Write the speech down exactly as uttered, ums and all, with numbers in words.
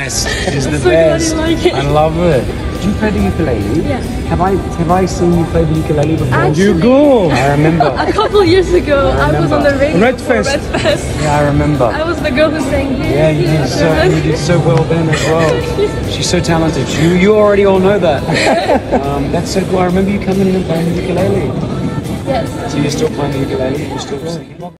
best. She's the So best. glad you like it. I love her. Did you play the ukulele? Yeah. Have I have I seen you play the ukulele before? Actually, You go. I remember. A couple years ago, I, was on the radio Red for Fest. Red Fest. Yeah, I remember. I was the girl who sang. Yeah, you did so you did so well then as well. She's so talented. You you already all know that. um, that's so cool. I remember you coming in and playing the ukulele. Yes. So you're still playing the ukulele? You're still singing?